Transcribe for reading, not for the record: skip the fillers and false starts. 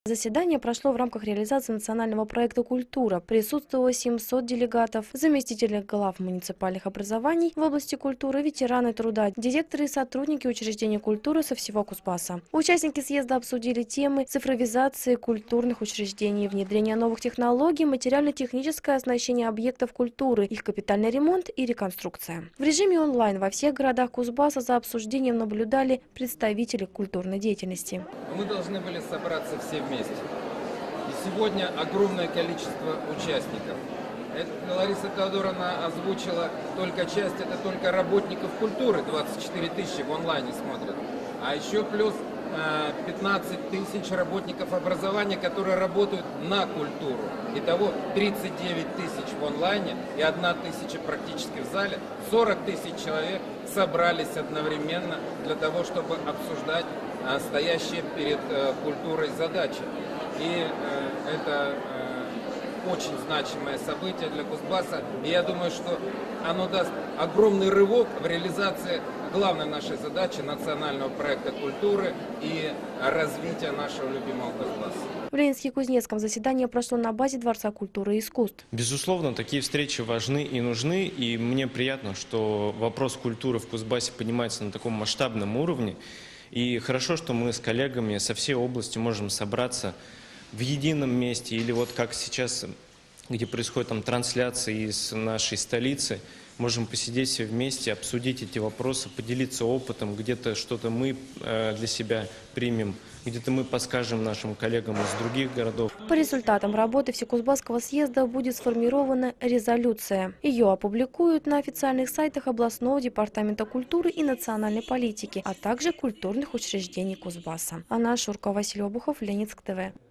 Заседание прошло в рамках реализации национального проекта «Культура». Присутствовало 700 делегатов, заместители глав муниципальных образований в области культуры, ветераны труда, директоры и сотрудники учреждений культуры со всего Кузбасса. Участники съезда обсудили темы цифровизации культурных учреждений, внедрения новых технологий, материально-техническое оснащение объектов культуры, их капитальный ремонт и реконструкция. В режиме онлайн во всех городах Кузбасса за обсуждением наблюдали представители культурной деятельности. Мы должны были собраться все вместе. И сегодня огромное количество участников. Лариса Теодоровна озвучила только часть, это только работников культуры, 24 тысячи в онлайне смотрят. А еще плюс 15 тысяч работников образования, которые работают на культуру. Итого 39 тысяч в онлайне и 1 тысяча практически в зале. 40 тысяч человек собрались одновременно для того, чтобы обсуждать стоящие перед культурой задачи. И это очень значимое событие для Кузбасса. И я думаю, что оно даст огромный рывок в реализации главной нашей задачи национального проекта культуры и развития нашего любимого Кузбасса. В Ленинске-Кузнецком заседание прошло на базе Дворца культуры и искусств. Безусловно, такие встречи важны и нужны. И мне приятно, что вопрос культуры в Кузбассе поднимается на таком масштабном уровне. И хорошо, что мы с коллегами со всей области можем собраться в едином месте, или вот как сейчас, где происходят там трансляции из нашей столицы, можем посидеть все вместе, обсудить эти вопросы, поделиться опытом, где-то что-то мы для себя примем, где-то мы подскажем нашим коллегам из других городов. По результатам работы Всекузбасского съезда будет сформирована резолюция. Ее опубликуют на официальных сайтах областного департамента культуры и национальной политики, а также культурных учреждений Кузбасса. Анна Шурка, Василий Обухов, Ленинск ТВ.